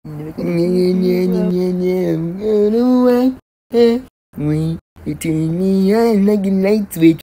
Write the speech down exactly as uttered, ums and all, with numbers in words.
We it in me like a light switch.